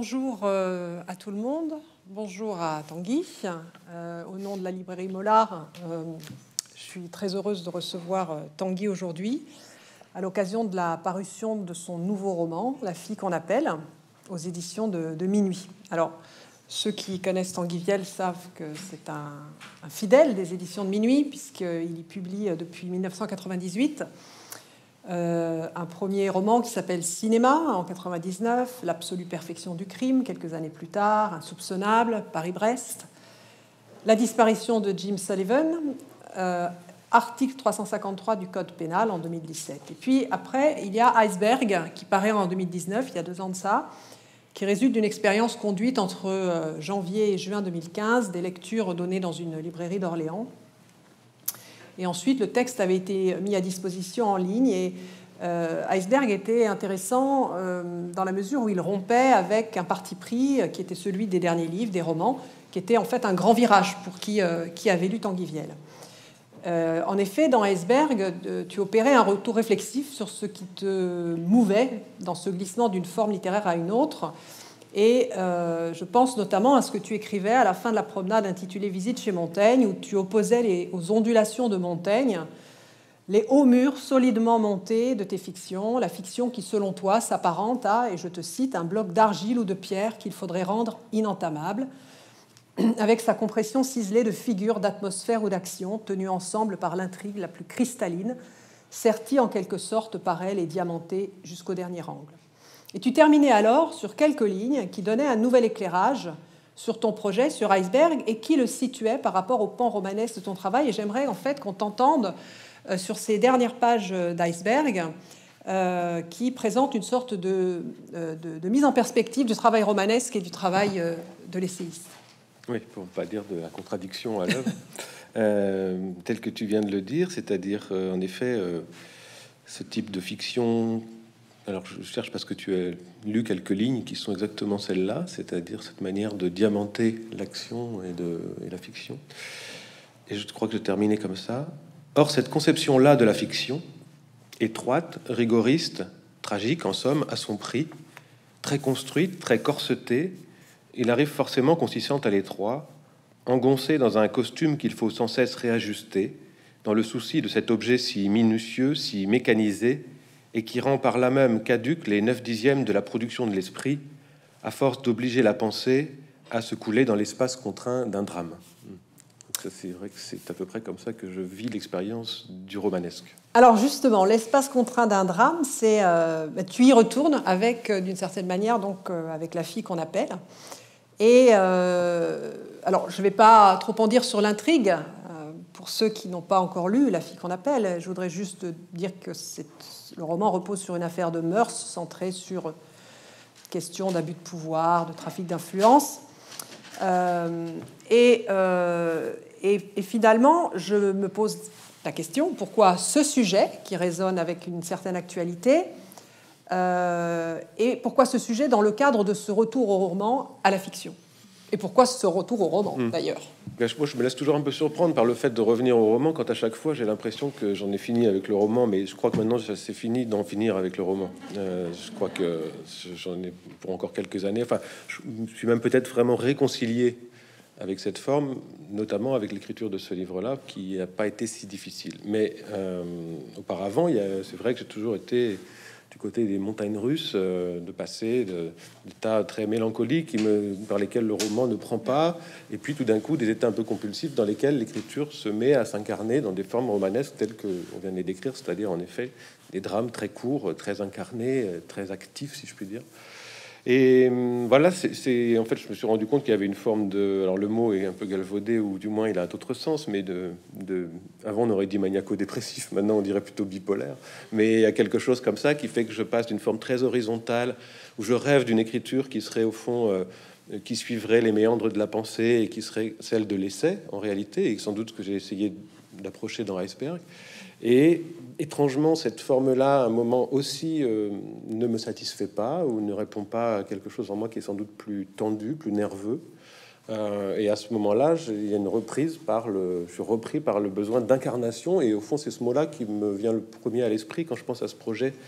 Bonjour à tout le monde, bonjour à Tanguy. Au nom de la librairie Mollard, je suis très heureuse de recevoir Tanguy aujourd'hui à l'occasion de la parution de son nouveau roman, La fille qu'on appelle, aux éditions de Minuit. Alors, ceux qui connaissent Tanguy Viel savent que c'est un fidèle des éditions de Minuit, puisqu'il y publie depuis 1998 un premier roman qui s'appelle Cinéma en 99, L'absolue perfection du crime quelques années plus tard, Insoupçonnable, Paris-Brest, La disparition de Jim Sullivan, article 353 du Code pénal en 2017. Et puis après, il y a Iceberg qui paraît en 2019, il y a 2 ans de ça, qui résulte d'une expérience conduite entre janvier et juin 2015, des lectures données dans une librairie d'Orléans. Et ensuite, le texte avait été mis à disposition en ligne et Iceberg était intéressant dans la mesure où il rompait avec un parti pris qui était celui des derniers livres, des romans, qui était en fait un grand virage pour qui avait lu Tanguy Viel. En effet, dans Iceberg, tu opérais un retour réflexif sur ce qui te mouvait dans ce glissement d'une forme littéraire à une autre. Et je pense notamment à ce que tu écrivais à la fin de la promenade intitulée « Visite chez Montaigne », où tu opposais aux ondulations de Montaigne les hauts murs solidement montés de tes fictions, la fiction qui, selon toi, s'apparente à, et je te cite, un bloc d'argile ou de pierre qu'il faudrait rendre inentamable, avec sa compression ciselée de figures, d'atmosphère ou d'action, tenues ensemble par l'intrigue la plus cristalline, sertie en quelque sorte par elle et diamantée jusqu'au dernier angle. Et tu terminais alors sur quelques lignes qui donnaient un nouvel éclairage sur ton projet, sur Iceberg, et qui le situaient par rapport au pan romanesque de ton travail. Et j'aimerais en fait qu'on t'entende sur ces dernières pages d'Iceberg qui présentent une sorte de mise en perspective du travail romanesque et du travail de l'essayiste. Oui, pour ne pas dire de la contradiction à l'œuvre, tel que tu viens de le dire, c'est-à-dire en effet ce type de fiction. Alors je cherche parce que tu as lu quelques lignes qui sont exactement celles-là, c'est-à-dire cette manière de diamanter l'action et la fiction. Et je crois que je terminais comme ça. Or, cette conception-là de la fiction, étroite, rigoriste, tragique, en somme, à son prix, très construite, très corsetée, il arrive forcément consistante à l'étroit, engoncée dans un costume qu'il faut sans cesse réajuster, dans le souci de cet objet si minutieux, si mécanisé, et qui rend par là même caduques les 9/10 de la production de l'esprit, à force d'obliger la pensée à se couler dans l'espace contraint d'un drame. C'est vrai que c'est à peu près comme ça que je vis l'expérience du romanesque. Alors justement, l'espace contraint d'un drame, c'est tu y retournes avec, d'une certaine manière, donc avec La fille qu'on appelle. Et alors, je ne vais pas trop en dire sur l'intrigue. Pour ceux qui n'ont pas encore lu La fille qu'on appelle, je voudrais juste dire que le roman repose sur une affaire de mœurs centrée sur question d'abus de pouvoir, de trafic d'influence. Et finalement, je me pose la question, pourquoi ce sujet qui résonne avec une certaine actualité et pourquoi ce sujet dans le cadre de ce retour au roman à la fiction? Et pourquoi ce retour au roman, d'ailleurs? Moi, je me laisse toujours un peu surprendre par le fait de revenir au roman, quand à chaque fois, j'ai l'impression que j'en ai fini avec le roman, mais je crois que maintenant, c'est fini d'en finir avec le roman. Je crois que j'en ai pour encore quelques années. Enfin, je suis même peut-être vraiment réconcilié avec cette forme, notamment avec l'écriture de ce livre-là, qui n'a pas été si difficile. Mais auparavant, c'est vrai que j'ai toujours été du côté des montagnes russes, de passer d'états très mélancoliques par lesquels le roman ne prend pas, et puis tout d'un coup des états un peu compulsifs dans lesquels l'écriture se met à s'incarner dans des formes romanesques telles que on vient de les décrire, c'est-à-dire en effet des drames très courts, très incarnés, très actifs, si je puis dire. Et voilà, en fait, je me suis rendu compte qu'il y avait une forme de... Alors, le mot est un peu galvaudé, ou du moins, il a d'autres sens, mais avant, on aurait dit maniaco-dépressif, maintenant, on dirait plutôt bipolaire. Mais il y a quelque chose comme ça qui fait que je passe d'une forme très horizontale, où je rêve d'une écriture qui serait, au fond, qui suivrait les méandres de la pensée, et qui serait celle de l'essai, en réalité, et sans doute que j'ai essayé d'approcher dans Iceberg. Et étrangement, cette forme-là, à un moment aussi, ne me satisfait pas ou ne répond pas à quelque chose en moi qui est sans doute plus tendu, plus nerveux. Et à ce moment-là, il y a une reprise je suis repris par le besoin d'incarnation. Et au fond, c'est ce mot-là qui me vient le premier à l'esprit quand je pense à ce projet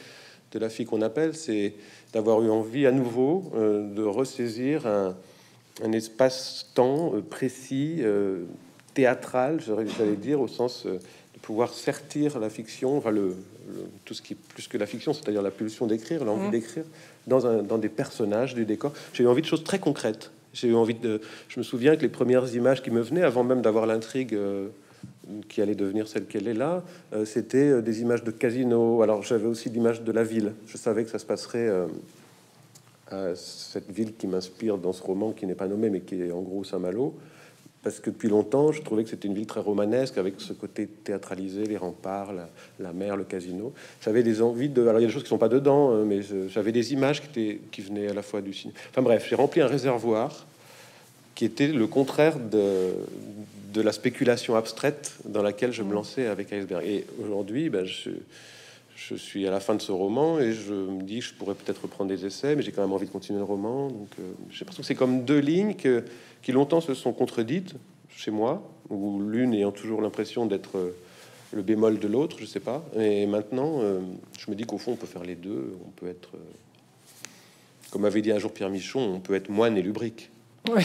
de La fille qu'on appelle, c'est d'avoir eu envie à nouveau de ressaisir un espace-temps précis, théâtral, j'allais dire, au sens de pouvoir sertir la fiction, enfin tout ce qui est plus que la fiction, c'est-à-dire la pulsion d'écrire, l'envie d'écrire dans des personnages, des décors. J'ai eu envie de choses très concrètes. J'ai eu envie de... Je me souviens que les premières images qui me venaient, avant même d'avoir l'intrigue qui allait devenir celle qu'elle est là, c'était des images de casino. Alors j'avais aussi l'image de la ville. Je savais que ça se passerait à cette ville qui m'inspire dans ce roman, qui n'est pas nommé, mais qui est en gros Saint-Malo. Parce que depuis longtemps, je trouvais que c'était une ville très romanesque, avec ce côté théâtralisé, les remparts, la mer, le casino. J'avais des envies de... Alors, il y a des choses qui sont pas dedans, mais j'avais des images qui venaient à la fois du cinéma. Enfin bref, j'ai rempli un réservoir qui était le contraire de la spéculation abstraite dans laquelle je me lançais avec Iceberg. Et aujourd'hui, je suis à la fin de ce roman et je me dis que je pourrais peut-être reprendre des essais, mais j'ai quand même envie de continuer le roman. Donc, j'ai l'impression que c'est comme deux lignes qui longtemps se sont contredites chez moi, où l'une ayant toujours l'impression d'être le bémol de l'autre, je sais pas. Et maintenant, je me dis qu'au fond, on peut faire les deux. On peut être, comme avait dit un jour Pierre Michon, on peut être moine et lubrique. Oui.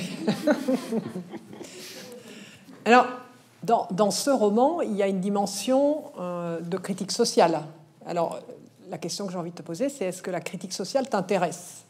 Alors, dans ce roman, il y a une dimension de critique sociale. Alors, la question que j'ai envie de te poser, c'est est-ce que la critique sociale t'intéresse?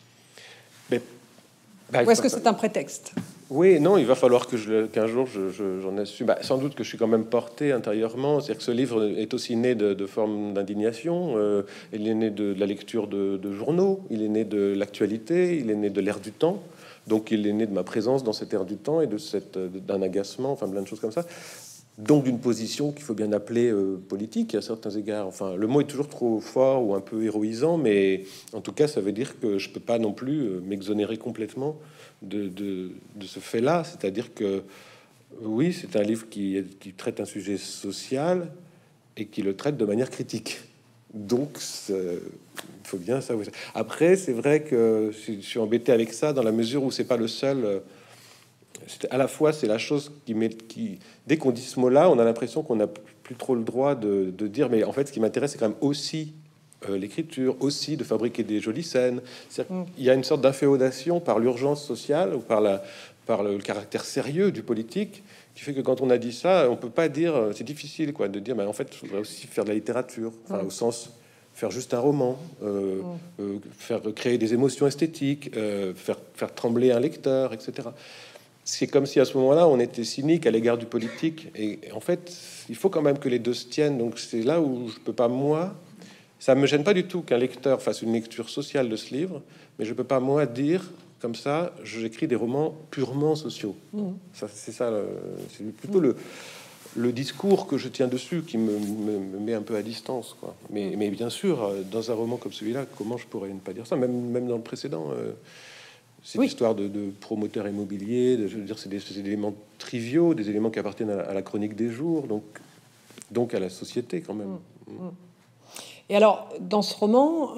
Ou est-ce que c'est un prétexte? Oui, non, il va falloir qu'un jour j'en assume. Sans doute que je suis quand même porté intérieurement. C'est-à-dire que ce livre est aussi né de formes d'indignation. Il est né de la lecture de journaux, il est né de l'actualité, il est né de l'ère du temps. Donc il est né de ma présence dans cette ère du temps et d'un agacement, enfin plein de choses comme ça. Donc d'une position qu'il faut bien appeler politique à certains égards. Enfin, le mot est toujours trop fort ou un peu héroïsant, mais en tout cas, ça veut dire que je peux pas non plus m'exonérer complètement de ce fait-là. C'est-à-dire que oui, c'est un livre qui traite un sujet social et qui le traite de manière critique. Donc, il faut bien savoir. Après, c'est vrai que je suis embêté avec ça dans la mesure où c'est pas le seul. À la fois, c'est la chose dès qu'on dit ce mot-là, on a l'impression qu'on n'a plus trop le droit de dire. Mais en fait, ce qui m'intéresse, c'est quand même aussi l'écriture, aussi de fabriquer des jolies scènes. Il y a une sorte d'inféodation par l'urgence sociale ou par le caractère sérieux du politique qui fait que quand on a dit ça, on peut pas dire. C'est difficile, quoi, de dire. Mais en fait, il faudrait aussi faire de la littérature, enfin, au sens faire juste un roman, faire créer des émotions esthétiques, faire trembler un lecteur, etc. C'est comme si à ce moment-là, on était cynique à l'égard du politique. Et en fait, il faut quand même que les deux se tiennent. Donc c'est là où je peux pas, moi, ça me gêne pas du tout qu'un lecteur fasse une lecture sociale de ce livre, mais je peux pas, moi, dire comme ça, j'écris des romans purement sociaux. Ça, c'est ça, c'est plutôt le discours que je tiens dessus qui me met un peu à distance, quoi. Mais bien sûr, dans un roman comme celui-là, comment je pourrais ne pas dire ça, même dans le précédent. Cette histoire de promoteur immobilier, je veux dire, c'est des éléments triviaux, des éléments qui appartiennent à la chronique des jours, donc à la société quand même. Et alors, dans ce roman,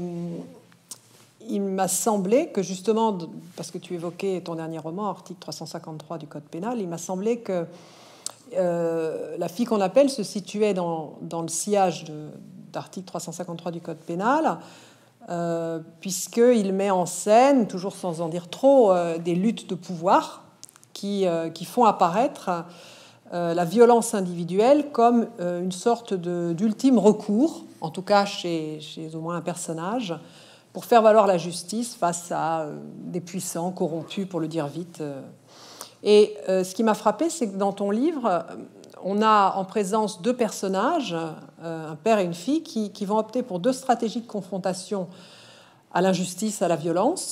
il m'a semblé que justement, parce que tu évoquais ton dernier roman, article 353 du Code pénal, il m'a semblé que La fille qu'on appelle se situait dans le sillage d'article 353 du Code pénal, puisqu'il met en scène, toujours sans en dire trop, des luttes de pouvoir qui font apparaître la violence individuelle comme une sorte d'ultime recours, en tout cas chez au moins un personnage, pour faire valoir la justice face à des puissants corrompus, pour le dire vite. Et ce qui m'a frappé, c'est que dans ton livre, on a en présence deux personnages, un père et une fille, qui vont opter pour deux stratégies de confrontation à l'injustice, à la violence.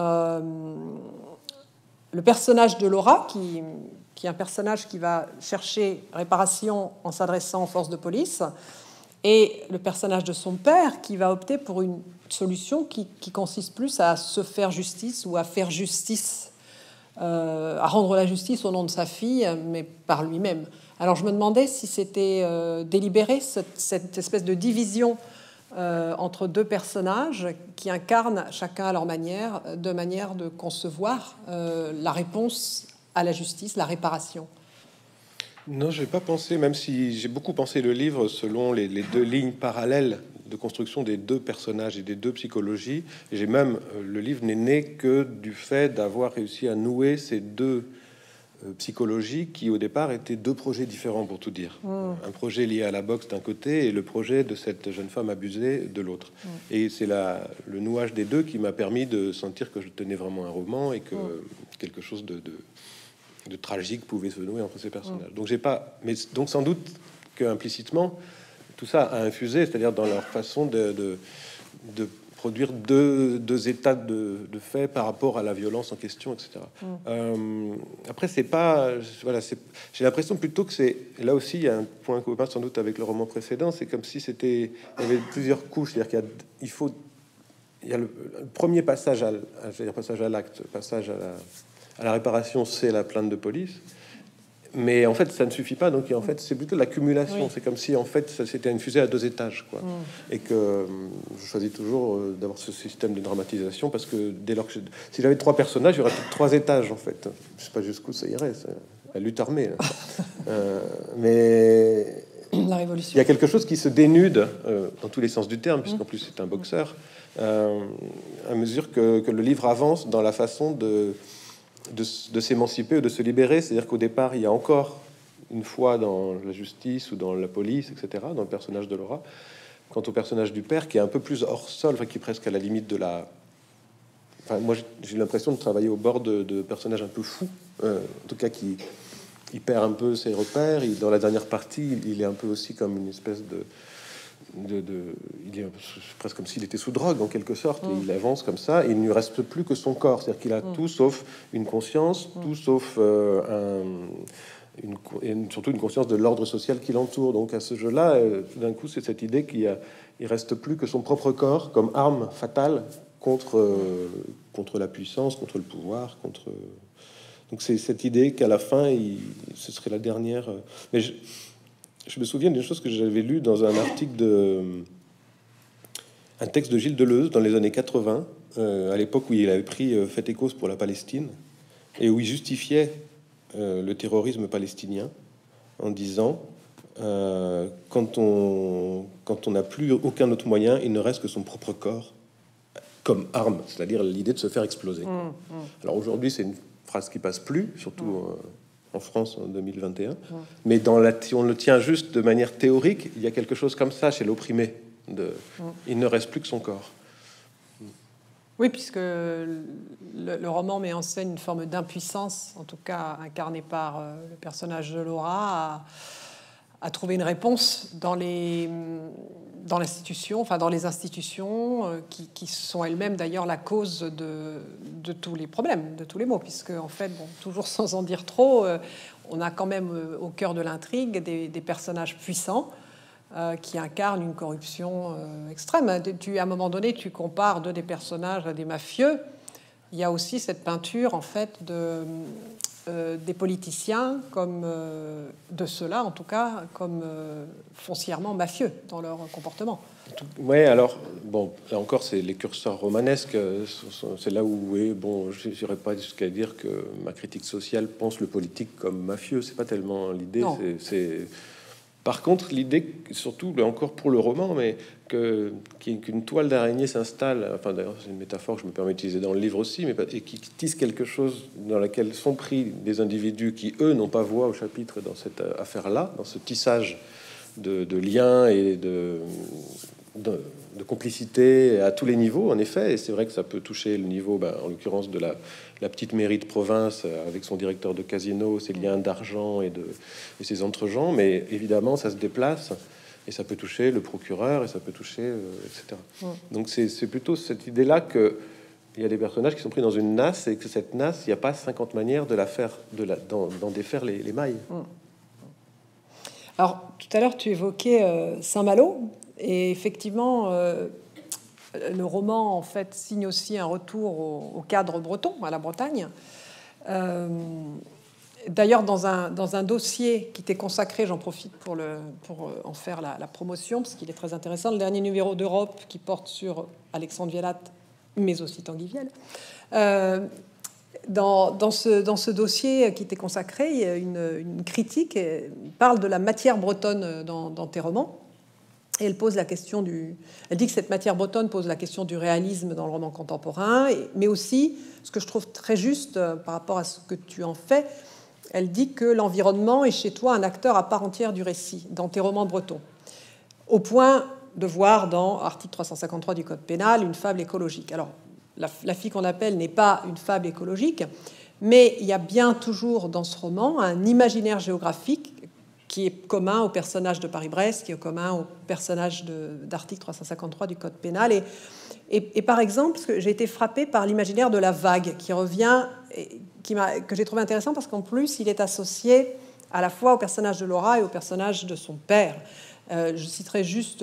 Le personnage de Laura, qui est un personnage qui va chercher réparation en s'adressant aux forces de police, et le personnage de son père, qui va opter pour une solution qui consiste plus à se faire justice ou à faire justice, à rendre la justice au nom de sa fille, mais par lui-même. Alors je me demandais si c'était délibéré, cette espèce de division entre deux personnages qui incarnent chacun à leur manière, deux manières de concevoir la réponse à la justice, la réparation. Non, je n'ai pas pensé, même si j'ai beaucoup pensé le livre selon les deux lignes parallèles de construction des deux personnages et des deux psychologies. Et j'ai même, le livre n'est né que du fait d'avoir réussi à nouer ces deux psychologies qui au départ étaient deux projets différents, pour tout dire. Un projet lié à la boxe d'un côté et le projet de cette jeune femme abusée de l'autre. Et c'est le nouage des deux qui m'a permis de sentir que je tenais vraiment un roman et que quelque chose de tragique pouvait se nouer entre ces personnages. Donc j'ai pas, mais donc sans doute que implicitement tout ça a infusé, c'est-à-dire dans leur façon de produire deux états de fait par rapport à la violence en question, etc. Après, c'est pas... Voilà, j'ai l'impression plutôt que c'est... Là aussi, il y a un point commun sans doute avec le roman précédent, c'est comme si c'était... Il y avait plusieurs couches, c'est-à-dire qu'il y a le premier passage passage à l'acte, passage à la réparation, c'est la plainte de police. Mais en fait, ça ne suffit pas. Donc, en fait, c'est plutôt l'accumulation. Oui. C'est comme si, en fait, ça s'était infusé à deux étages, quoi. Et que je choisis toujours d'avoir ce système de dramatisation parce que dès lors que si j'avais trois personnages, il y aurait trois étages, en fait. Je sais pas jusqu'où ça irait. C'est la lutte armée. Mais la révolution. Il y a quelque chose qui se dénude dans tous les sens du terme, puisqu'en plus c'est un boxeur, à mesure que le livre avance dans la façon de s'émanciper ou de se libérer. C'est-à-dire qu'au départ, il y a encore une foi dans la justice ou dans la police, etc., dans le personnage de Laura. Quant au personnage du père, qui est un peu plus hors sol, enfin, qui est presque à la limite de la... Enfin, moi, j'ai l'impression de travailler au bord de personnages un peu fous, en tout cas, qui il perd un peu ses repères. Dans la dernière partie, il est un peu aussi comme une espèce il est presque comme s'il était sous drogue en quelque sorte, et il avance comme ça, et il ne lui reste plus que son corps, c'est-à-dire qu'il a tout sauf une conscience, tout sauf surtout une conscience de l'ordre social qui l'entoure. Donc à ce jeu-là, tout d'un coup, c'est cette idée qu'il reste plus que son propre corps comme arme fatale contre la puissance, contre le pouvoir, donc c'est cette idée qu'à la fin, ce serait la dernière. Mais je me souviens d'une chose que j'avais lue dans un article un texte de Gilles Deleuze dans les années 80, à l'époque où il avait pris Fait et Cause pour la Palestine, et où il justifiait le terrorisme palestinien en disant quand on n'a plus aucun autre moyen, il ne reste que son propre corps comme arme, c'est-à-dire l'idée de se faire exploser. Alors aujourd'hui, c'est une phrase qui passe plus, surtout en France en 2021. Mais si on le tient juste de manière théorique, il y a quelque chose comme ça chez l'opprimé. Il ne reste plus que son corps. Oui, puisque le roman met en scène une forme d'impuissance, en tout cas incarnée par le personnage de Laura, à trouver une réponse dans les institutions qui sont elles-mêmes d'ailleurs la cause de tous les problèmes, de tous les maux, puisque en fait, toujours sans en dire trop, on a quand même au cœur de l'intrigue des personnages puissants qui incarnent une corruption extrême. À un moment donné, tu compares deux des personnages à des mafieux. Il y a aussi cette peinture en fait des politiciens comme de ceux-là en tout cas comme foncièrement mafieux dans leur comportement. Ouais, alors bon, là encore c'est les curseurs romanesques, c'est là où je n'irais pas jusqu'à dire que ma critique sociale pense le politique comme mafieux, c'est pas tellement l'idée. Par contre, l'idée, surtout encore pour le roman, mais qu'une toile d'araignée s'installe, enfin d'ailleurs c'est une métaphore que je me permets d'utiliser dans le livre aussi, et qui tisse quelque chose dans laquelle sont pris des individus qui, eux, n'ont pas voix au chapitre dans cette affaire-là, dans ce tissage de liens et de complicité à tous les niveaux, en effet. Et c'est vrai que ça peut toucher le niveau, en l'occurrence, de la petite mairie de province avec son directeur de casino, ses liens d'argent et ses entre-gens. Mais évidemment, ça se déplace et ça peut toucher le procureur et ça peut toucher, etc. Donc c'est plutôt cette idée-là que il y a des personnages qui sont pris dans une nasse et que cette nasse, il n'y a pas 50 manières de la faire, d'en défaire les mailles. Alors, tout à l'heure, tu évoquais Saint-Malo. Et effectivement, le roman, en fait, signe aussi un retour au cadre breton, à la Bretagne. D'ailleurs, dans un dossier qui t'est consacré, j'en profite pour en faire la promotion, parce qu'il est très intéressant, le dernier numéro d'Europe qui porte sur Alexandre Vialat, mais aussi Tanguy Viel. Dans ce dossier qui t'est consacré, il y a une critique qui parle de la matière bretonne dans tes romans. Et elle pose la question elle dit que cette matière bretonne pose la question du réalisme dans le roman contemporain, mais aussi, ce que je trouve très juste par rapport à ce que tu en fais, elle dit que l'environnement est chez toi un acteur à part entière du récit, dans tes romans bretons, au point de voir dans article 353 du Code pénal une fable écologique. Alors, la fille qu'on appelle n'est pas une fable écologique, mais il y a bien toujours dans ce roman un imaginaire géographique qui est commun au personnage de Paris-Brest, qui est commun au personnage d'article 353 du Code pénal. Et par exemple, j'ai été frappée par l'imaginaire de la vague, qui revient, que j'ai trouvé intéressant parce qu'en plus, il est associé à la fois au personnage de Laura et au personnage de son père. Je citerai juste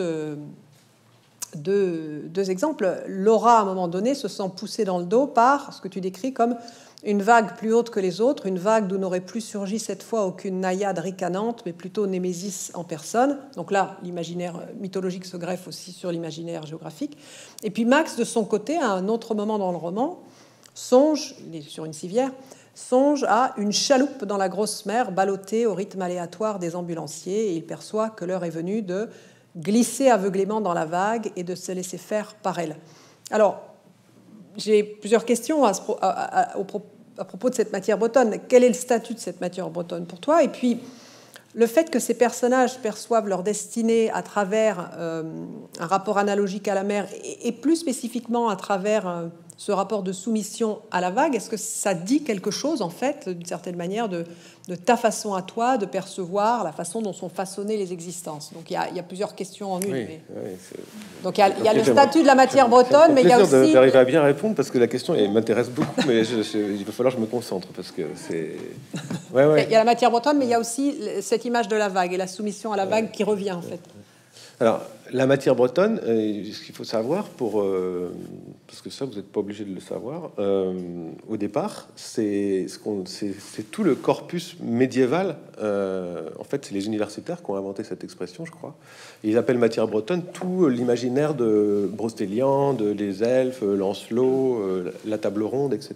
deux exemples. Laura, à un moment donné, se sent poussée dans le dos par ce que tu décris comme une vague plus haute que les autres, une vague d'où n'aurait plus surgi cette fois aucune naïade ricanante, mais plutôt Némésis en personne. Donc là, l'imaginaire mythologique se greffe aussi sur l'imaginaire géographique. Et puis Max, de son côté, à un autre moment dans le roman, songe, il est sur une civière, songe à une chaloupe dans la grosse mer, ballottée au rythme aléatoire des ambulanciers, et il perçoit que l'heure est venue de glisser aveuglément dans la vague et de se laisser faire par elle. Alors, j'ai plusieurs questions à propos de cette matière bretonne. Quel est le statut de cette matière bretonne pour toi? Et puis, le fait que ces personnages perçoivent leur destinée à travers un rapport analogique à la mer, et plus spécifiquement à travers ce rapport de soumission à la vague, est-ce que ça dit quelque chose, en fait, d'une certaine manière, de ta façon à toi de percevoir la façon dont sont façonnées les existences? Donc il y a plusieurs questions en une. Oui, mais... oui, donc il y a le statut de la matière bretonne, mais il y a aussi... d'arriver à bien répondre, parce que la question m'intéresse beaucoup, mais il va falloir que je me concentre, parce que c'est... Ouais. Il y a la matière bretonne, mais il y a aussi cette image de la vague et la soumission à la vague qui revient, en fait. Alors, la matière bretonne, ce qu'il faut savoir, parce que ça, vous n'êtes pas obligé de le savoir, au départ, c'est tout le corpus médiéval. En fait, c'est les universitaires qui ont inventé cette expression, je crois. Et ils appellent matière bretonne tout l'imaginaire de Brostélian, des elfes, Lancelot, la table ronde, etc.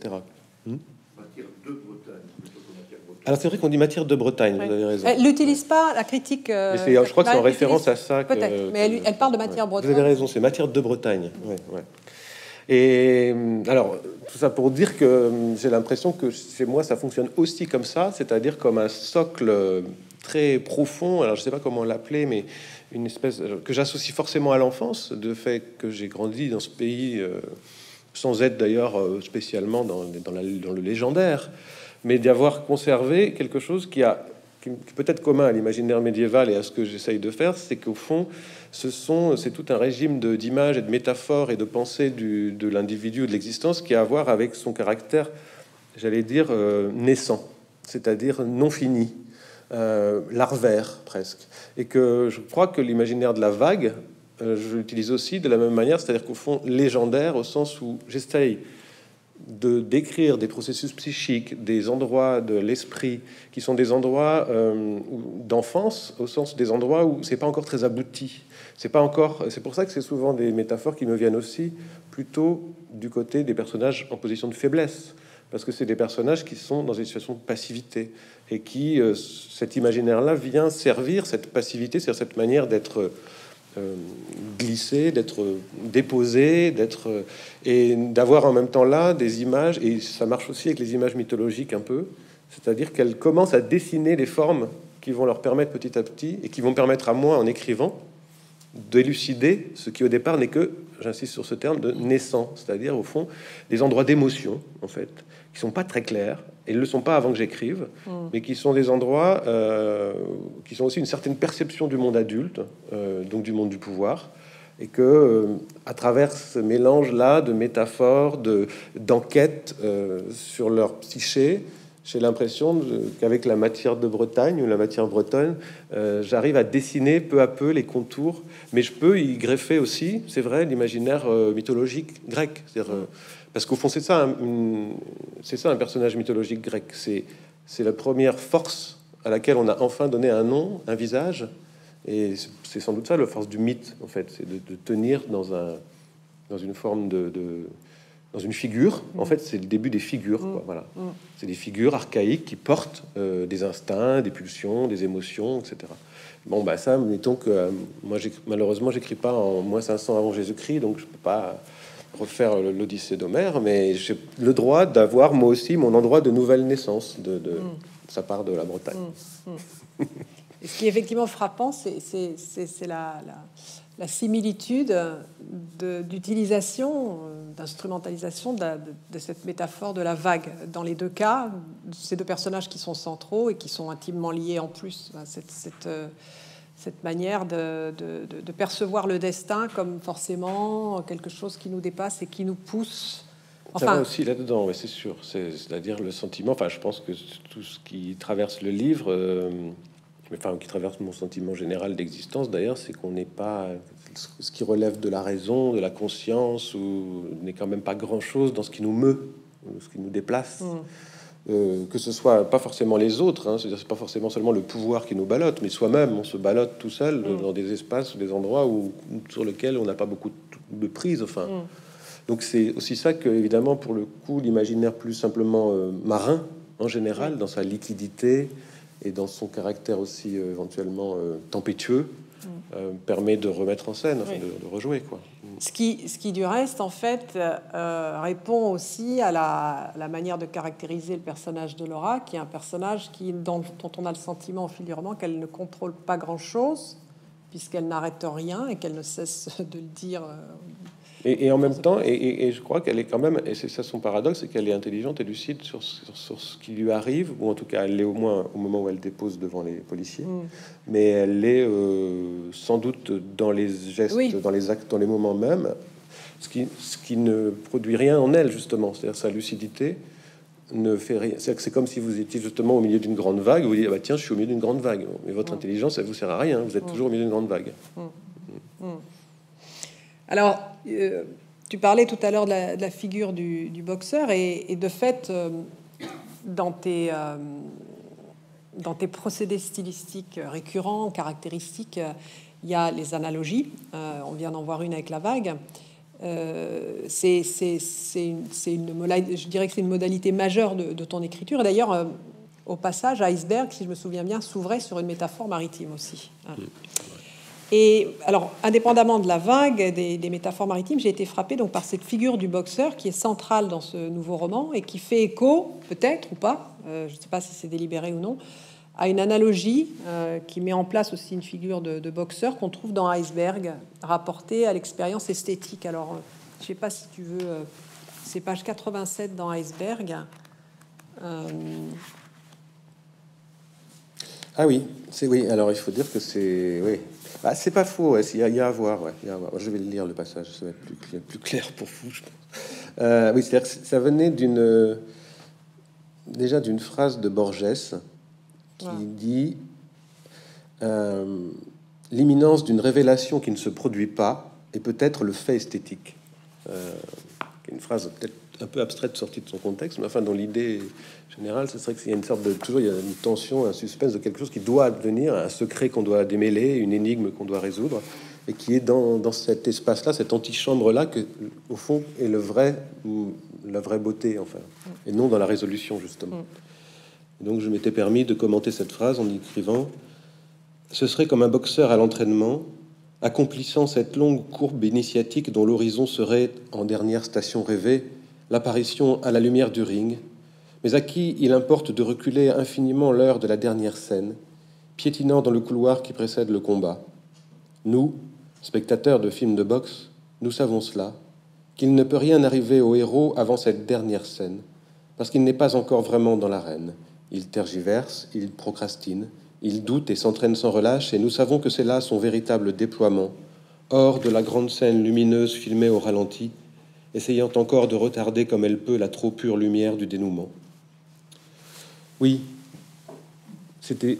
Alors c'est vrai qu'on dit matière de Bretagne, vous avez raison. Elle n'utilise pas la critique. Je crois que c'est en référence à ça. Peut-être, mais elle parle de matière bretonne. Vous avez raison, c'est matière de Bretagne. Ouais. Et alors, tout ça pour dire que j'ai l'impression que chez moi, ça fonctionne aussi comme ça, c'est-à-dire comme un socle très profond. Alors je ne sais pas comment l'appeler, mais une espèce que j'associe forcément à l'enfance, de fait que j'ai grandi dans ce pays, sans être d'ailleurs spécialement dans le légendaire, mais d'avoir conservé quelque chose qui peut être commun à l'imaginaire médiéval et à ce que j'essaye de faire, c'est qu'au fond, c'est tout un régime d'images et de métaphores et de pensée de l'individu ou de l'existence qui a à voir avec son caractère, j'allais dire, naissant, c'est-à-dire non fini, larvaire presque. Et que je crois que l'imaginaire de la vague, je l'utilise aussi de la même manière, c'est-à-dire qu'au fond, légendaire, au sens où j'essaye de décrire des processus psychiques, des endroits de l'esprit qui sont des endroits d'enfance, au sens des endroits où c'est pas encore très abouti. C'est pour ça que c'est souvent des métaphores qui me viennent aussi plutôt du côté des personnages en position de faiblesse, parce que c'est des personnages qui sont dans une situation de passivité et qui cet imaginaire-là vient servir cette passivité, c'est cette manière d'être glisser, d'être déposé, et d'avoir en même temps là des images, et ça marche aussi avec les images mythologiques un peu, c'est-à-dire qu'elles commencent à dessiner les formes qui vont leur permettre petit à petit, et qui vont permettre à moi, en écrivant, d'élucider ce qui au départ n'est que, j'insiste sur ce terme, de naissant, c'est-à-dire au fond des endroits d'émotion, en fait, qui sont pas très clairs, et ils le sont pas avant que j'écrive, mais qui sont des endroits qui sont aussi une certaine perception du monde adulte, donc du monde du pouvoir, et que à travers ce mélange-là de métaphores, d'enquêtes sur leur psyché, j'ai l'impression qu'avec la matière de Bretagne ou la matière bretonne, j'arrive à dessiner peu à peu les contours, mais je peux y greffer aussi, c'est vrai, l'imaginaire mythologique grec, c'est-à-dire parce qu'au fond, c'est ça un personnage mythologique grec. C'est la première force à laquelle on a enfin donné un nom, un visage. Et c'est sans doute ça, la force du mythe, en fait. C'est de tenir dans une forme dans une figure. En fait, c'est le début des figures, quoi, voilà. C'est des figures archaïques qui portent des instincts, des pulsions, des émotions, etc. Bon, bah ça, mettons que moi, malheureusement, j'écris pas en moins 500 avant Jésus-Christ, donc je peux pas refaire l'Odyssée d'Homère, mais j'ai le droit d'avoir moi aussi mon endroit de nouvelle naissance, ça part de la Bretagne. Et ce qui est effectivement frappant, c'est la similitude d'utilisation, d'instrumentalisation de cette métaphore de la vague. Dans les deux cas, ces deux personnages qui sont centraux et qui sont intimement liés en plus, cette manière de percevoir le destin comme forcément quelque chose qui nous dépasse et qui nous pousse. Enfin, ça va aussi là-dedans, ouais, c'est sûr. C'est-à-dire le sentiment. Enfin, je pense que tout ce qui traverse le livre, enfin, qui traverse mon sentiment général d'existence, d'ailleurs, c'est qu'on n'est pas ce qui relève de la raison, de la conscience, ou n'est quand même pas grand-chose dans ce qui nous meut, ce qui nous déplace. Que ce soit pas forcément les autres, hein, c'est pas forcément seulement le pouvoir qui nous ballotte, mais soi-même, on se ballotte tout seul dans des espaces ou des endroits sur lesquels on n'a pas beaucoup de prise. Enfin, donc c'est aussi ça que, évidemment, pour le coup, l'imaginaire plus simplement marin, en général, dans sa liquidité et dans son caractère aussi éventuellement tempétueux, permet de remettre en scène, enfin, de rejouer, quoi. Ce qui du reste, en fait, répond aussi à la manière de caractériser le personnage de Laura, qui est un personnage dont on a le sentiment au fil du roman qu'elle ne contrôle pas grand-chose, puisqu'elle n'arrête rien et qu'elle ne cesse de le dire. Et en même temps, et je crois qu'elle est quand même, et c'est ça son paradoxe, c'est qu'elle est intelligente et lucide sur ce qui lui arrive, ou en tout cas elle l'est au moins au moment où elle dépose devant les policiers, mais elle l'est sans doute dans les gestes, dans les actes, dans les moments même, ce qui ne produit rien en elle, justement, c'est-à-dire sa lucidité ne fait rien. C'est comme si vous étiez justement au milieu d'une grande vague, vous vous dites, ah bah tiens, je suis au milieu d'une grande vague, mais votre intelligence, elle vous sert à rien, vous êtes toujours au milieu d'une grande vague. Alors, tu parlais tout à l'heure de la figure du boxeur, et de fait, dans tes procédés stylistiques récurrents, caractéristiques, il y a les analogies. On vient d'en voir une avec la vague. Je dirais que c'est une modalité majeure de ton écriture. Et d'ailleurs, au passage, Iceberg, si je me souviens bien, s'ouvrait sur une métaphore maritime aussi. Et alors, indépendamment de la vague, des métaphores maritimes, j'ai été frappée donc par cette figure du boxeur qui est centrale dans ce nouveau roman et qui fait écho, peut-être ou pas, je ne sais pas si c'est délibéré ou non, à une analogie qui met en place aussi une figure de boxeur qu'on trouve dans Iceberg, rapportée à l'expérience esthétique. Alors, je ne sais pas si tu veux, c'est page 87 dans Iceberg. Ah oui, c'est oui. Alors, il faut dire que c'est... Oui. Ah, c'est pas faux, ouais. Il y a à voir, ouais. Il y a à voir. Je vais le lire, le passage, ça va être plus clair pour vous, je pense. Oui, c'est-à-dire que ça venait déjà d'une phrase de Borges qui dit l'imminence d'une révélation qui ne se produit pas est peut-être le fait esthétique. Une phrase peut-être un peu abstraite sortie de son contexte, mais enfin, dans l'idée générale, ce serait qu'il y a une sorte de... Toujours, il y a une tension, un suspense de quelque chose qui doit advenir, un secret qu'on doit démêler, une énigme qu'on doit résoudre, et qui est dans cet espace-là, cette antichambre-là, que, au fond, est la vraie beauté, enfin, et non dans la résolution, justement. Donc, je m'étais permis de commenter cette phrase en écrivant « Ce serait comme un boxeur à l'entraînement, accomplissant cette longue courbe initiatique dont l'horizon serait, en dernière station rêvée, l'apparition à la lumière du ring, mais à qui il importe de reculer infiniment l'heure de la dernière scène, piétinant dans le couloir qui précède le combat. Nous, spectateurs de films de boxe, nous savons cela, qu'il ne peut rien arriver au héros avant cette dernière scène, parce qu'il n'est pas encore vraiment dans l'arène. Il tergiverse, il procrastine, il doute et s'entraîne sans relâche, et nous savons que c'est là son véritable déploiement, hors de la grande scène lumineuse filmée au ralenti, essayant encore de retarder comme elle peut la trop pure lumière du dénouement. Oui, c'était...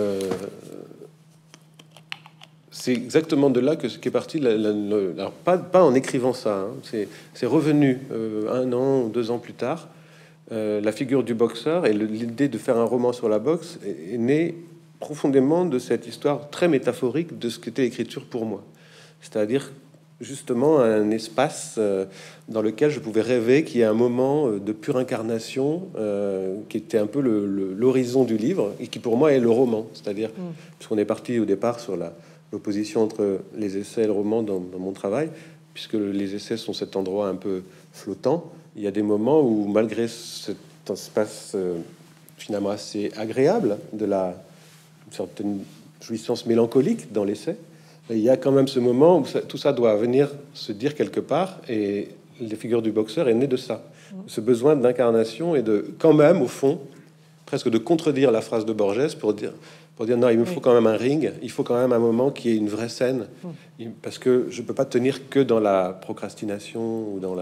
c'est exactement de là qu'est parti... alors, pas en écrivant ça, hein, c'est revenu 1 an ou 2 ans plus tard. La figure du boxeur et l'idée de faire un roman sur la boxe est née profondément de cette histoire très métaphorique de ce qu'était l'écriture pour moi. C'est-à-dire justement un espace dans lequel je pouvais rêver qu'il y ait un moment de pure incarnation qui était un peu l'horizon du livre et qui pour moi est le roman. C'est-à-dire, puisqu'on est parti au départ sur l'opposition entre les essais et le roman dans mon travail, puisque les essais sont cet endroit un peu flottant, il y a des moments où, malgré cet espace finalement assez agréable, de une certaine jouissance mélancolique dans l'essai, il y a quand même ce moment où tout ça doit venir se dire quelque part, et les figures du boxeur est né de ça, ce besoin d'incarnation et de, quand même, au fond, presque de contredire la phrase de Borges pour dire non, il me faut quand même un ring, il faut quand même un moment qui est une vraie scène, parce que je peux pas tenir que dans la procrastination ou dans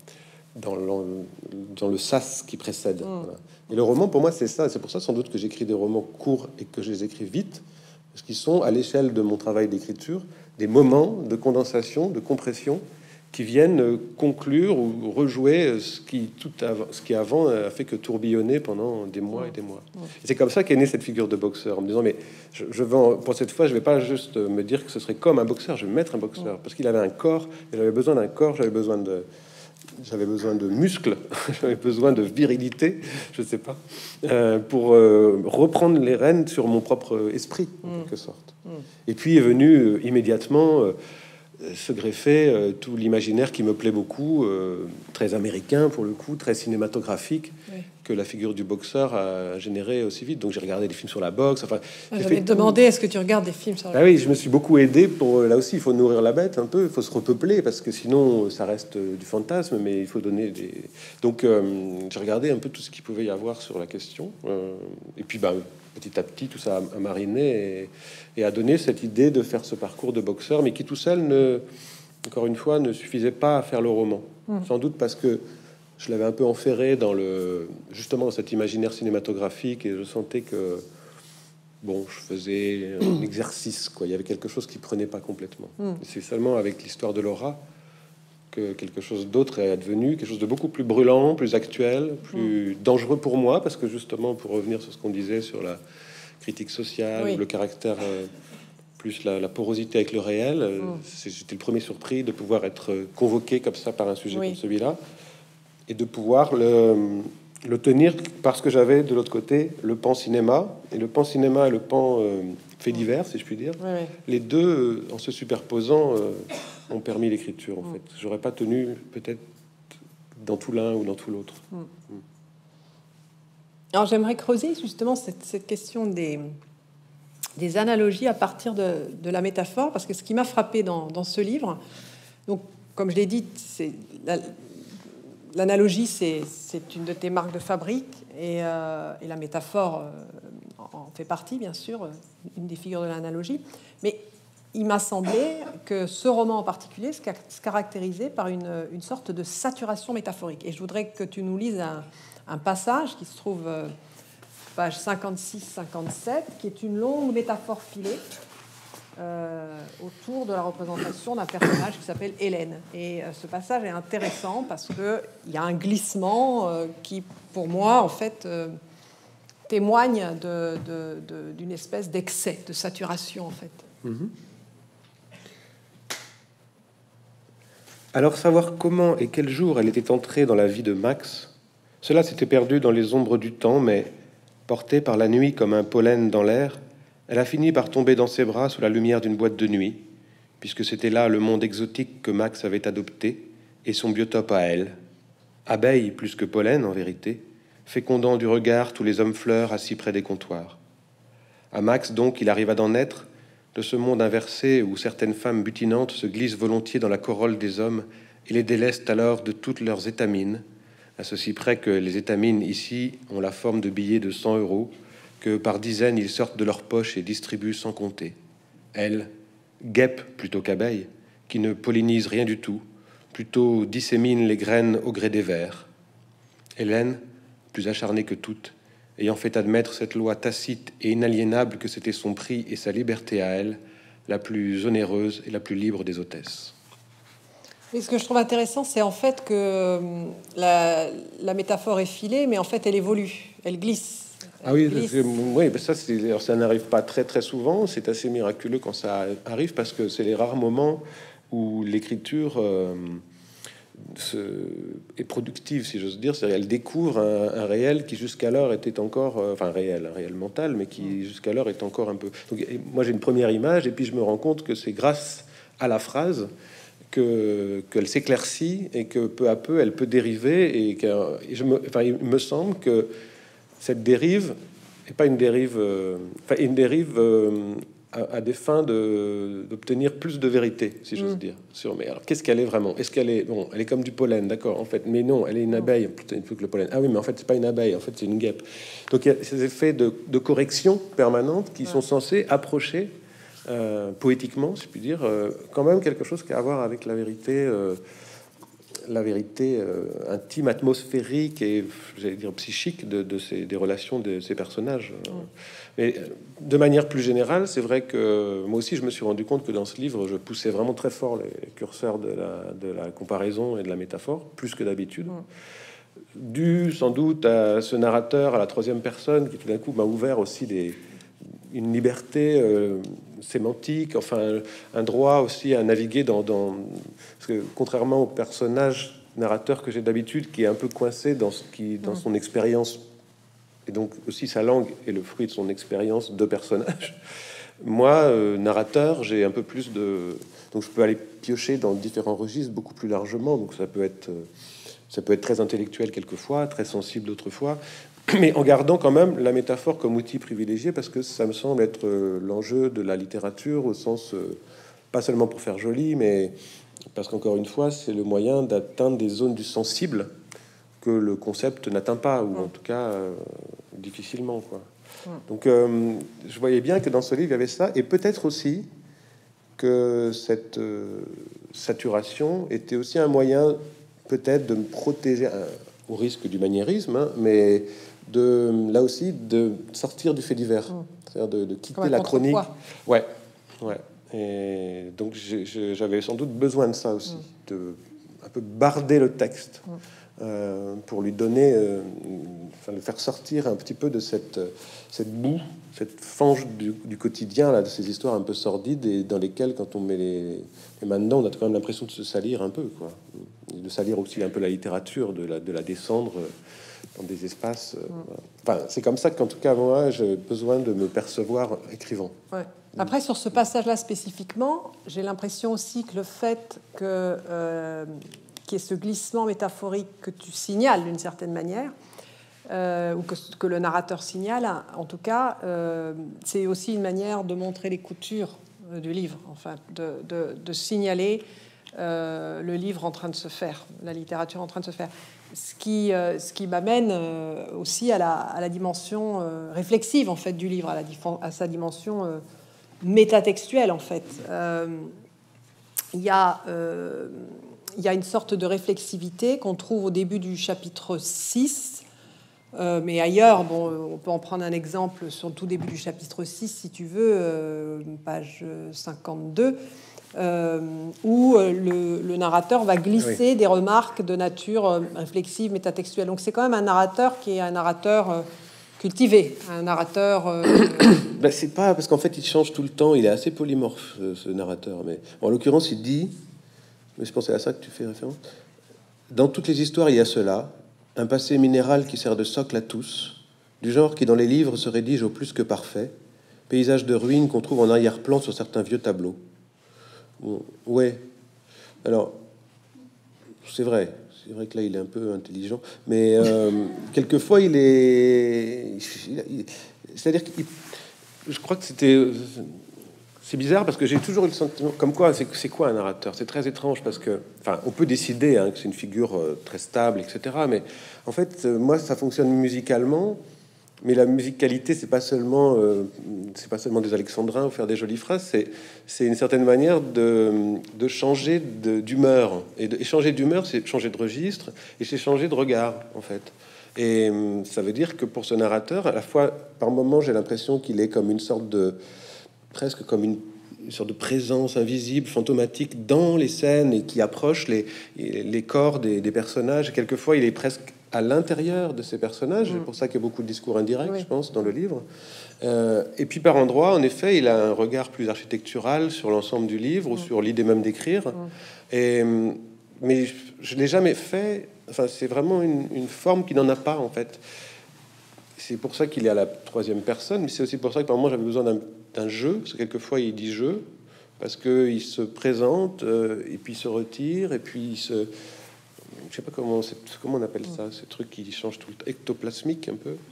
le sas qui précède. Voilà. Et le roman, pour moi, c'est ça. C'est pour ça, sans doute, que j'écris des romans courts et que je les écris vite, parce qu'ils sont, à l'échelle de mon travail d'écriture, des moments de condensation, de compression, qui viennent conclure ou rejouer ce qui avant a fait que tourbillonner pendant des mois et des mois. Et c'est comme ça qu'est née cette figure de boxeur, en me disant, mais pour cette fois, je vais pas juste me dire que ce serait comme un boxeur, je vais mettre un boxeur, parce qu'il avait un corps, et j'avais besoin d'un corps, j'avais besoin de muscles, j'avais besoin de virilité, je sais pas, pour reprendre les rênes sur mon propre esprit, en quelque sorte. Et puis est venu immédiatement se greffer tout l'imaginaire qui me plaît beaucoup, très américain pour le coup, très cinématographique, que la figure du boxeur a généré aussi vite. Donc j'ai regardé des films sur la boxe. Enfin, j'allais te demander, est-ce que tu regardes des films sur la boxe? Oui, je me suis beaucoup aidé pour, là aussi, il faut nourrir la bête un peu, il faut se repeupler, parce que sinon ça reste du fantasme, mais il faut donner des... Donc j'ai regardé un peu tout ce qu'il pouvait y avoir sur la question. Et puis petit à petit, tout ça a mariné et a donné cette idée de faire ce parcours de boxeur, mais qui tout seul, encore une fois, ne suffisait pas à faire le roman. Sans doute parce que je l'avais un peu enferré justement dans cet imaginaire cinématographique, et je sentais que je faisais un exercice, quoi. Il y avait quelque chose qui prenait pas complètement. C'est seulement avec l'histoire de Laura que quelque chose d'autre est advenu, quelque chose de beaucoup plus brûlant, plus actuel, plus dangereux pour moi, parce que justement, pour revenir sur ce qu'on disait sur la critique sociale, ou le caractère, plus la porosité avec le réel, j'étais le premier surpris de pouvoir être convoqué comme ça par un sujet comme celui-là, et de pouvoir le tenir, parce que j'avais de l'autre côté le pan cinéma, et le pan cinéma et le pan fait divers, si je puis dire. Les deux, en se superposant, ont permis l'écriture, en fait. J'aurais pas tenu, peut-être, dans tout l'un ou dans tout l'autre. Alors, j'aimerais creuser, justement, cette question des analogies à partir de la métaphore, parce que ce qui m'a frappé dans ce livre, donc, comme je l'ai dit, c'est... L'analogie, c'est une de tes marques de fabrique, et la métaphore en fait partie, bien sûr, une des figures de l'analogie. Mais il m'a semblé que ce roman en particulier se caractérisait par une sorte de saturation métaphorique. Et je voudrais que tu nous lises un passage qui se trouve page 56-57, qui est une longue métaphore filée autour de la représentation d'un personnage qui s'appelle Hélène. Et ce passage est intéressant parce qu'il y a un glissement qui, pour moi, en fait, témoigne d'une espèce d'excès, de saturation, en fait. Alors, savoir comment et quel jour elle était entrée dans la vie de Max, cela s'était perdu dans les ombres du temps, mais, portée par la nuit comme un pollen dans l'air, elle a fini par tomber dans ses bras sous la lumière d'une boîte de nuit, puisque c'était là le monde exotique que Max avait adopté, et son biotope à elle. Abeille plus que pollen, en vérité, fécondant du regard tous les hommes-fleurs assis près des comptoirs. À Max, donc, il arriva d'en naître, de ce monde inversé où certaines femmes butinantes se glissent volontiers dans la corolle des hommes et les délestent alors de toutes leurs étamines, à ceci près que les étamines ici ont la forme de billets de 100 €, que par dizaines ils sortent de leur poche et distribuent sans compter. Elle, guêpe plutôt qu'abeille, qui ne pollinise rien du tout, plutôt dissémine les graines au gré des vers. Hélène, plus acharnée que toutes, ayant fait admettre cette loi tacite et inaliénable que c'était son prix et sa liberté à elle, la plus onéreuse et la plus libre des hôtesses. Et ce que je trouve intéressant, c'est en fait que la métaphore est filée, mais en fait elle évolue, elle glisse. Oui, ça n'arrive pas très très souvent. C'est assez miraculeux quand ça arrive, parce que c'est les rares moments où l'écriture est productive, si j'ose dire. C'est-à-dire, elle découvre un réel qui jusqu'alors était encore, enfin un réel mental, mais qui jusqu'alors est encore un peu. Donc, moi, j'ai une première image, et puis je me rends compte que c'est grâce à la phrase qu'elle s'éclaircit et que peu à peu elle peut dériver il me semble que cette dérive n'est pas une dérive, une dérive à des fins d'obtenir plus de vérité, si j'ose dire. Mais alors, qu'est-ce qu'elle est vraiment? Est-ce qu'elle est bon? Elle est comme du pollen, d'accord, en fait, mais non, elle est une abeille plutôt que le pollen. Ah oui, mais en fait, c'est pas une abeille, en fait, c'est une guêpe. Donc il y a ces effets de correction permanente qui sont censés approcher poétiquement, si je puis dire, quand même quelque chose qui a à voir avec la vérité intime, atmosphérique et, j'allais dire, psychique des relations de ces personnages. Mais de manière plus générale, c'est vrai que moi aussi, je me suis rendu compte que dans ce livre, je poussais vraiment très fort les curseurs de la comparaison et de la métaphore, plus que d'habitude. Dû sans doute à ce narrateur, à la troisième personne, qui tout d'un coup m'a ouvert aussi une liberté sémantique, enfin un droit aussi à naviguer parce que contrairement au personnage narrateur que j'ai d'habitude, qui est un peu coincé dans son expérience, et donc aussi sa langue est le fruit de son expérience de personnage. Moi, narrateur, j'ai un peu plus donc je peux aller piocher dans différents registres beaucoup plus largement. Donc ça peut être très intellectuel quelquefois, très sensible d'autres fois, mais en gardant quand même la métaphore comme outil privilégié, parce que ça me semble être l'enjeu de la littérature, au sens, pas seulement pour faire joli, mais parce qu'encore une fois, c'est le moyen d'atteindre des zones du sensible que le concept n'atteint pas, ou en tout cas difficilement, quoi. Donc je voyais bien que dans ce livre, il y avait ça, et peut-être aussi que cette saturation était aussi un moyen peut-être de me protéger, au risque du maniérisme, mais là aussi de sortir du fait divers, c'est-à-dire de quitter la chronique. Ouais. Et donc j'avais sans doute besoin de ça aussi, de un peu barder le texte pour lui donner, le faire sortir un petit peu de cette boue, cette fange du quotidien, là, de ces histoires un peu sordides et dans lesquelles, quand on met les mains dedans, on a quand même l'impression de se salir un peu, quoi. De salir aussi un peu la littérature, de la descendre dans des espaces. Enfin, c'est comme ça qu'en tout cas, moi, j'ai besoin de me percevoir écrivant. Ouais. Après, sur ce passage-là spécifiquement, j'ai l'impression aussi que le fait que qu'il y ait ce glissement métaphorique que tu signales d'une certaine manière, ou que le narrateur signale, en tout cas, c'est aussi une manière de montrer les coutures du livre, enfin, de signaler le livre en train de se faire, la littérature en train de se faire. Ce qui m'amène aussi à la dimension réflexive, en fait, du livre, à sa dimension métatextuelle, en fait. Il y a une sorte de réflexivité qu'on trouve au début du chapitre 6, mais ailleurs, bon, on peut en prendre un exemple sur le tout début du chapitre 6, si tu veux, page 52, où le narrateur va glisser des remarques de nature réflexive, métatextuelle. Donc c'est quand même un narrateur qui est un narrateur cultivé, un narrateur... c'est pas parce qu'en fait il change tout le temps, il est assez polymorphe, ce narrateur, mais en l'occurrence il dit, mais je pensais à ça que tu fais référence, dans toutes les histoires il y a cela, un passé minéral qui sert de socle à tous, du genre qui dans les livres se rédige au plus que parfait, paysage de ruines qu'on trouve en arrière-plan sur certains vieux tableaux. Bon, ouais, alors c'est vrai que là il est un peu intelligent, mais quelquefois c'est-à-dire que je crois que c'est bizarre parce que j'ai toujours eu le sentiment comme quoi c'est quoi un narrateur, c'est très étrange parce que enfin on peut décider que c'est une figure très stable, etc., mais en fait moi ça fonctionne musicalement. Mais la musicalité, c'est pas seulement des alexandrins ou faire des jolies phrases, c'est une certaine manière de changer d'humeur. Et changer d'humeur, c'est changer de registre, et c'est changer de regard, en fait. Et ça veut dire que pour ce narrateur, à la fois, par moments, j'ai l'impression qu'il est comme une sorte presque comme une sorte de présence invisible, fantomatique dans les scènes et qui approche les corps des personnages. Et quelquefois, il est presque à l'intérieur de ces personnages. C'est pour ça qu'il y a beaucoup de discours indirects, je pense, dans le livre. Et puis par endroits, en effet, il a un regard plus architectural sur l'ensemble du livre ou sur l'idée même d'écrire. Mais je l'ai jamais fait. Enfin, c'est vraiment une forme qui n'en a pas, en fait. C'est pour ça qu'il est à la troisième personne, mais c'est aussi pour ça que par moment j'avais besoin d'un jeu. Parce que quelquefois il dit jeu parce que il se présente et puis il se retire et puis il se, je sais pas comment on appelle ça, ces trucs qui changent tout le temps, ectoplasmique un peu.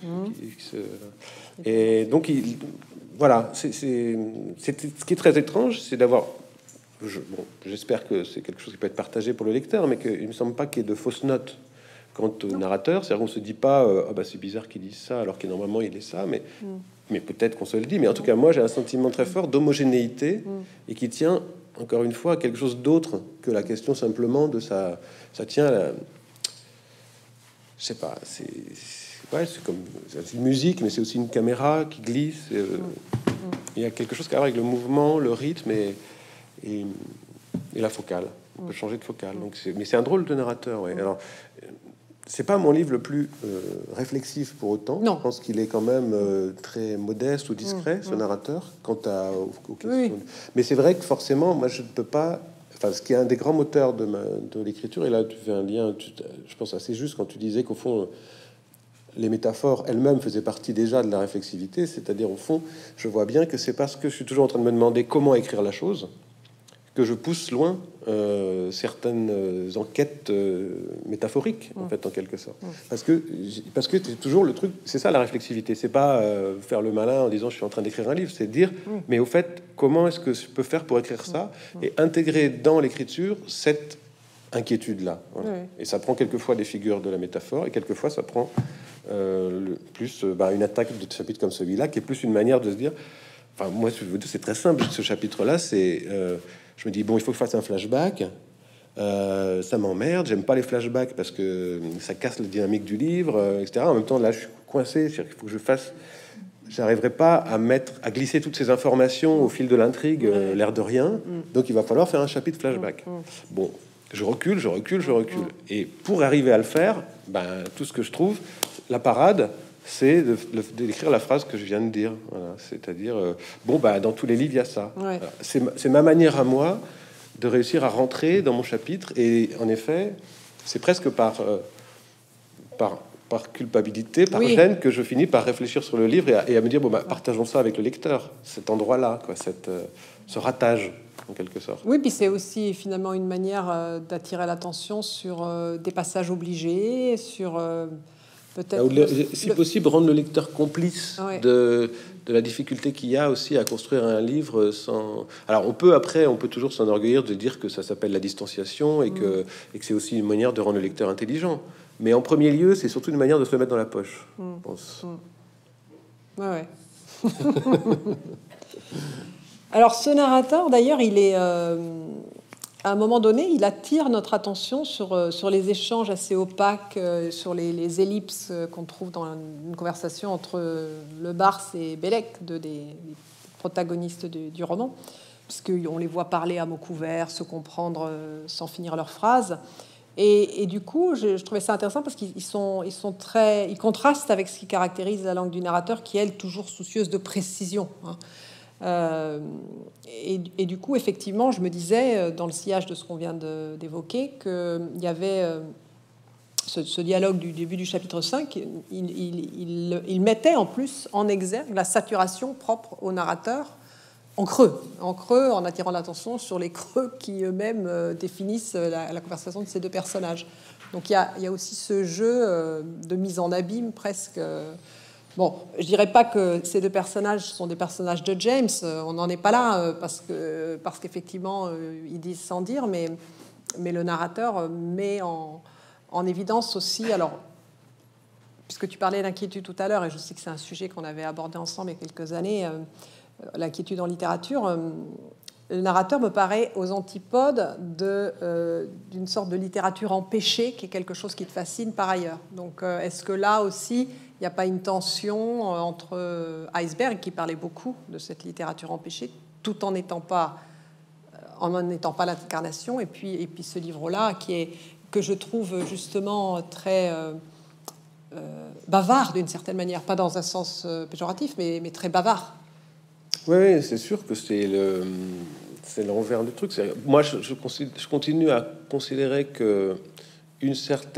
Et donc voilà, c'est ce qui est très étrange, c'est d'avoir. J'espère que c'est quelque chose qui peut être partagé pour le lecteur, mais qu'il me semble pas qu'il y ait de fausses notes quant au narrateur. C'est-à-dire qu'on se dit pas ah bah c'est bizarre qu'il dise ça alors que normalement il est ça, mais peut-être qu'on se le dit. Mais en tout cas, moi j'ai un sentiment très fort d'homogénéité et qui tient encore une fois à quelque chose d'autre que la question simplement de ça tient à la, je sais pas, c'est comme une musique, mais c'est aussi une caméra qui glisse. Il y a quelque chose qui a à voir avec le mouvement, le rythme et la focale. On peut changer de focale. Donc mais c'est un drôle de narrateur. Ouais. Alors, c'est pas mon livre le plus réflexif pour autant. Non. Je pense qu'il est quand même très modeste ou discret, ce narrateur, quant aux questions. Oui. Mais c'est vrai que forcément, moi, je ne peux pas. Enfin, ce qui est un des grands moteurs de l'écriture, et là, tu fais un lien, je pense, assez juste quand tu disais qu'au fond, les métaphores elles-mêmes faisaient partie déjà de la réflexivité. C'est-à-dire, au fond, je vois bien que c'est parce que je suis toujours en train de me demander comment écrire la chose que je pousse loin certaines enquêtes métaphoriques, en fait, en quelque sorte. Parce que c'est toujours le truc, c'est ça la réflexivité, c'est pas faire le malin en disant je suis en train d'écrire un livre, c'est dire mais au fait, comment est-ce que je peux faire pour écrire ça et intégrer dans l'écriture cette inquiétude-là. Voilà. Et ça prend quelquefois des figures de la métaphore et quelquefois ça prend plus une attaque de chapitre comme celui-là, qui est plus une manière de se dire, enfin moi je veux dire, c'est très simple, ce chapitre-là, c'est je me dis, bon, il faut que je fasse un flashback. Ça m'emmerde. J'aime pas les flashbacks parce que ça casse la dynamique du livre, etc. En même temps, là, je suis coincé. Il faut que je fasse. J'arriverai pas à glisser toutes ces informations au fil de l'intrigue, l'air de rien. Donc, il va falloir faire un chapitre flashback. Bon, je recule. Et pour arriver à le faire, tout ce que je trouve, la parade, c'est d'écrire la phrase que je viens de dire. Voilà. C'est-à-dire, dans tous les livres, il y a ça. Ouais. C'est ma manière à moi de réussir à rentrer dans mon chapitre. Et en effet, c'est presque par culpabilité, par gêne, que je finis par réfléchir sur le livre et à me dire, partageons ça avec le lecteur, cet endroit-là, quoi, ce ratage, en quelque sorte. Oui, puis c'est aussi finalement une manière d'attirer l'attention sur des passages obligés, sur... peut-être si possible, rendre le lecteur complice de la difficulté qu'il y a aussi à construire un livre sans... Alors, on peut toujours s'enorgueillir de dire que ça s'appelle la distanciation et que c'est aussi une manière de rendre le lecteur intelligent. Mais en premier lieu, c'est surtout une manière de se le mettre dans la poche, je pense. Ouais. Alors, ce narrateur, d'ailleurs, il est... à un moment donné, il attire notre attention sur les échanges assez opaques, sur les ellipses qu'on trouve dans une conversation entre le Barse et Bellec, des protagonistes du roman, puisqu'on les voit parler à mots couverts, se comprendre sans finir leurs phrases. Et du coup, je trouvais ça intéressant parce qu'ils contrastent avec ce qui caractérise la langue du narrateur, qui est, elle, toujours soucieuse de précision, hein. Et du coup, effectivement, je me disais, dans le sillage de ce qu'on vient d'évoquer, qu'il y avait ce dialogue du début du chapitre 5, il mettait en plus en exergue la saturation propre au narrateur en creux, en attirant l'attention sur les creux qui eux-mêmes définissent la conversation de ces deux personnages. Donc il y a aussi ce jeu de mise en abîme presque... Bon, je dirais pas que ces deux personnages sont des personnages de James, on n'en est pas là, parce qu'effectivement, ils disent sans dire, mais le narrateur met en évidence aussi, alors, puisque tu parlais d'inquiétude tout à l'heure, et je sais que c'est un sujet qu'on avait abordé ensemble il y a quelques années, l'inquiétude en littérature, le narrateur me paraît aux antipodes d'une sorte de littérature empêchée, qui est quelque chose qui te fascine par ailleurs. Donc, est-ce que là aussi... il n'y a pas une tension entre Iceberg, qui parlait beaucoup de cette littérature empêchée, tout en n'en étant pas l'incarnation, et puis ce livre-là, que je trouve justement très bavard d'une certaine manière, pas dans un sens péjoratif, mais très bavard. Oui, c'est sûr que c'est l'envers du truc. Moi, je continue à considérer que un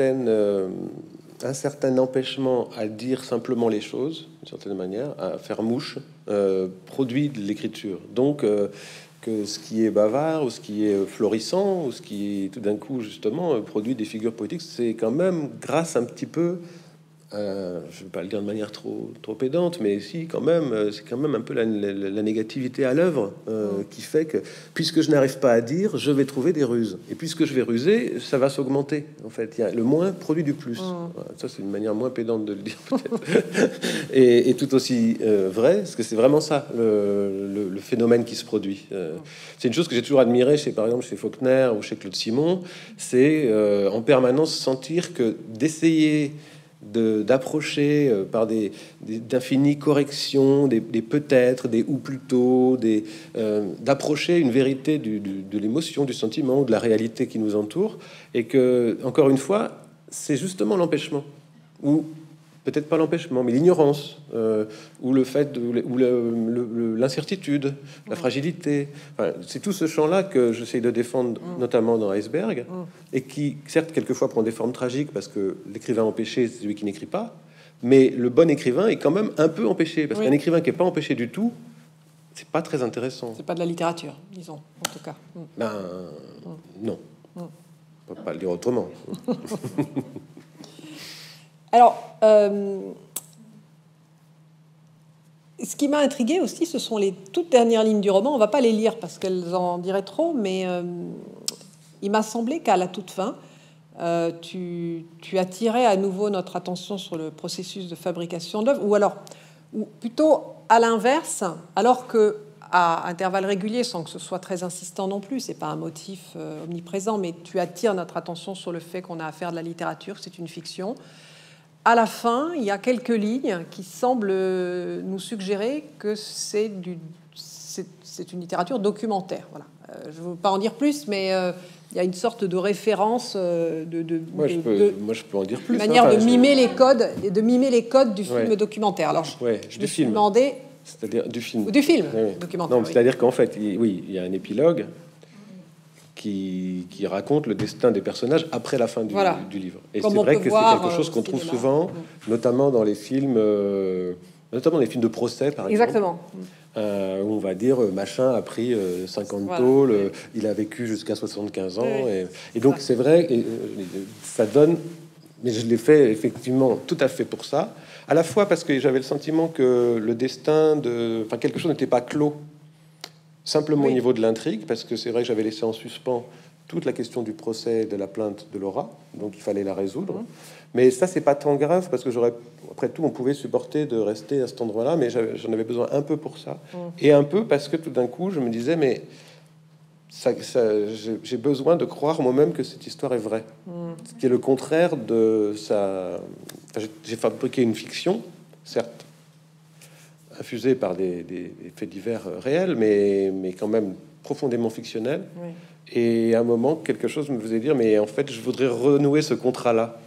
certain empêchement à dire simplement les choses, d'une certaine manière, à faire mouche, produit de l'écriture. Donc, que ce qui est bavard, ou ce qui est florissant, ou ce qui, tout d'un coup, justement, produit des figures poétiques, c'est quand même grâce un petit peu... je ne vais pas le dire de manière trop pédante, mais si, quand même, c'est quand même un peu la négativité à l'œuvre qui fait que, puisque je n'arrive pas à dire, je vais trouver des ruses. Et puisque je vais ruser, ça va s'augmenter, en fait. Le moins produit du plus. Voilà, ça, c'est une manière moins pédante de le dire, peut-être. et tout aussi vrai, parce que c'est vraiment ça, le phénomène qui se produit. C'est une chose que j'ai toujours admiré, par exemple, chez Faulkner ou chez Claude Simon, c'est en permanence sentir que d'essayer d'approcher par d'infinies corrections, des peut-être, des ou plutôt, d'approcher une vérité de l'émotion, du sentiment, de la réalité qui nous entoure, et que, encore une fois, c'est justement l'empêchement, ou peut-être pas l'empêchement, mais l'ignorance, ou le fait ou l'incertitude, la fragilité. Enfin, c'est tout ce champ-là que j'essaie de défendre, notamment dans Iceberg, et qui, certes, quelquefois prend des formes tragiques parce que l'écrivain empêché, c'est celui qui n'écrit pas, mais le bon écrivain est quand même un peu empêché, parce qu'un écrivain qui est pas empêché du tout, c'est pas très intéressant. C'est pas de la littérature, disons, en tout cas. Ben, non. On peut pas le dire autrement. Alors, ce qui m'a intrigué aussi, ce sont les toutes dernières lignes du roman. On va pas les lire parce qu'elles en diraient trop, mais il m'a semblé qu'à la toute fin, tu attirais à nouveau notre attention sur le processus de fabrication d'œuvres, ou plutôt à l'inverse, alors que à intervalles réguliers, sans que ce soit très insistant non plus, c'est pas un motif omniprésent, mais tu attires notre attention sur le fait qu'on a affaire de la littérature, c'est une fiction. À la fin, il y a quelques lignes qui semblent nous suggérer que c'est une littérature documentaire. Voilà. Je ne veux pas en dire plus, mais il y a une sorte de référence moi, je peux en dire plus. Manière de mimer les codes et de mimer les codes du film documentaire. Alors, je me suis demandé, c'est-à-dire du film. Ou du film oui. documentaire. Non, c'est-à-dire qu'en fait, il y a un épilogue qui raconte le destin des personnages après la fin du livre. Et c'est vrai que c'est quelque chose qu'on trouve souvent, notamment dans les films, de procès, par exemple. Exactement. Où on va dire machin a pris 50 tôles, il a vécu jusqu'à 75 ans, et donc c'est vrai, ça donne. Mais je l'ai fait effectivement tout à fait pour ça, à la fois parce que j'avais le sentiment que le destin quelque chose n'était pas clos. Simplement au niveau de l'intrigue, parce que c'est vrai que j'avais laissé en suspens toute la question du procès et de la plainte de Laura, donc il fallait la résoudre. Mais ça, c'est pas tant grave, parce que après tout, on pouvait supporter de rester à cet endroit-là, mais j'en avais besoin un peu pour ça. Et un peu parce que tout d'un coup, je me disais, mais j'ai besoin de croire moi-même que cette histoire est vraie. Ce qui est le contraire de ça. J'ai fabriqué une fiction, certes, infusé par des faits divers réels, mais quand même profondément fictionnel. Et à un moment, quelque chose me faisait dire, mais en fait, je voudrais renouer ce contrat-là,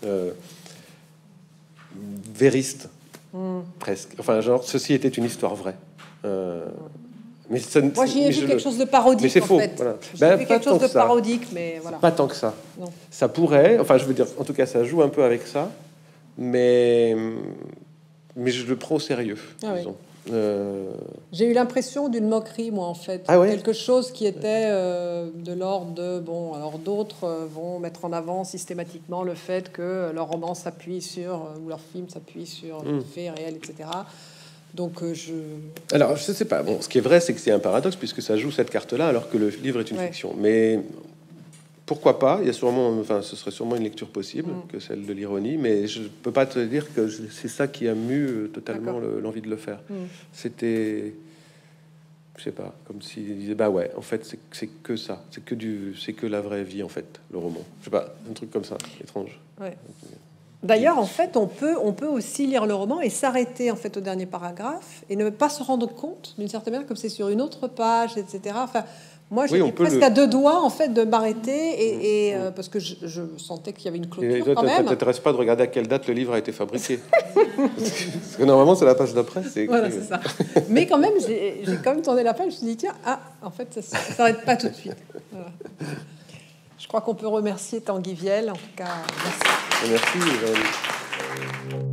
vériste, presque. Enfin, genre, ceci était une histoire vraie. Mais ça, moi, j'y ai vu quelque chose de parodique. Mais c'est faux. Fait. Voilà. Quelque chose de parodique, mais voilà. Pas tant que ça. Non. Ça pourrait. Enfin, je veux dire, en tout cas, ça joue un peu avec ça, mais je le prends au sérieux, disons. J'ai eu l'impression d'une moquerie, moi, en fait. Quelque chose qui était de l'ordre de... Bon, alors d'autres vont mettre en avant systématiquement le fait que leur roman s'appuie sur... ou leur film s'appuie sur des faits réels, etc. Donc, Alors, je sais pas. Bon, ce qui est vrai, c'est que c'est un paradoxe, puisque ça joue cette carte-là, alors que le livre est une fiction. Mais... pourquoi pas? Il y a sûrement, ce serait sûrement une lecture possible que celle de l'ironie, mais je peux pas te dire que c'est ça qui a mu totalement l'envie de le faire. C'était, je sais pas, comme s'il disait bah ouais, en fait c'est que ça, c'est que la vraie vie en fait, le roman. Je sais pas, un truc comme ça, étrange. D'ailleurs, en fait, on peut aussi lire le roman et s'arrêter en fait au dernier paragraphe et ne pas se rendre compte d'une certaine manière, comme c'est sur une autre page, etc. Enfin, Moi, j'étais presque à 2 doigts en fait de m'arrêter et parce que je sentais qu'il y avait une clôture. Et toi, ça t'intéresse pas de regarder à quelle date le livre a été fabriqué? Parce que normalement, c'est la page d'après. Voilà, c'est ça. Mais quand même, j'ai quand même tourné la page. Je me suis dit tiens, en fait, ça s'arrête pas tout de suite. Voilà. Je crois qu'on peut remercier Tanguy Viel. En tout cas, merci. Merci.